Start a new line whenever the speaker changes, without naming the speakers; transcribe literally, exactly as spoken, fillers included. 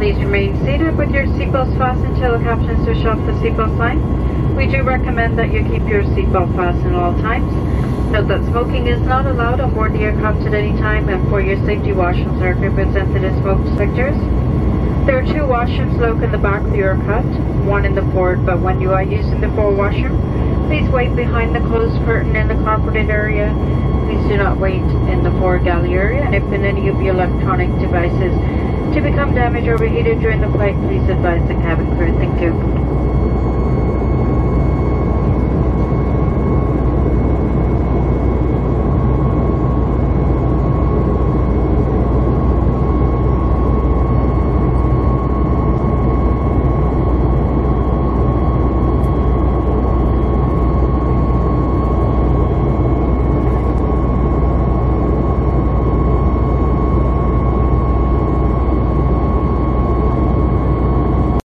Please remain seated with your seatbelts fastened until the captain switches off the seatbelt sign. We do recommend that you keep your seatbelt fastened at all times. Note that smoking is not allowed on board the aircraft at any time, and for your safety, washrooms are equipped sensitive smoke detectors. There are two washrooms located in the back of the aircraft, one in the forward, but when you are using the forward washroom, please wait behind the closed curtain in the carpeted area. Please do not wait in the forward galley area, and if any of your electronic devices to become damaged or overheated during the flight, please advise the cabin crew. Thank you.